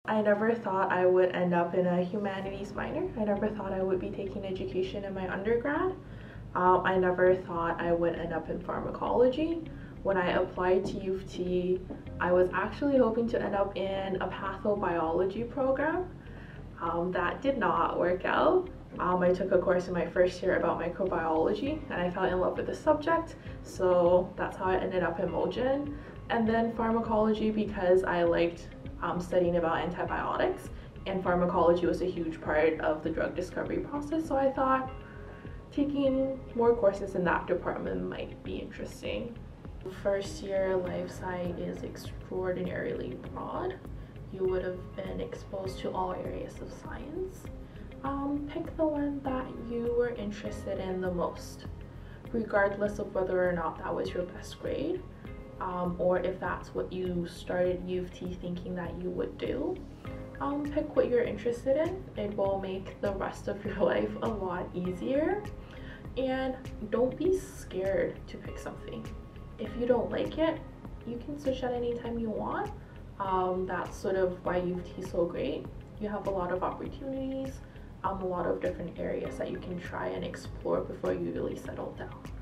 I never thought I would end up in a humanities minor. I never thought I would be taking education in my undergrad. I never thought I would end up in pharmacology. When I applied to U of T, I was actually hoping to end up in a pathobiology program. That did not work out. I took a course in my first year about microbiology and I fell in love with the subject, so that's how I ended up in Mogen. And then pharmacology because I liked studying about antibiotics, and pharmacology was a huge part of the drug discovery process, so I thought taking more courses in that department might be interesting. First year life sci is extraordinarily broad. You would have been exposed to all areas of science. Pick the one that you were interested in the most, regardless of whether or not that was your best grade, or if that's what you started U of T thinking that you would do. Pick what you're interested in. It will make the rest of your life a lot easier. And don't be scared to pick something. If you don't like it, you can switch at any time you want. That's sort of why U of T is so great. You have a lot of opportunities, a lot of different areas that you can try and explore before you really settle down.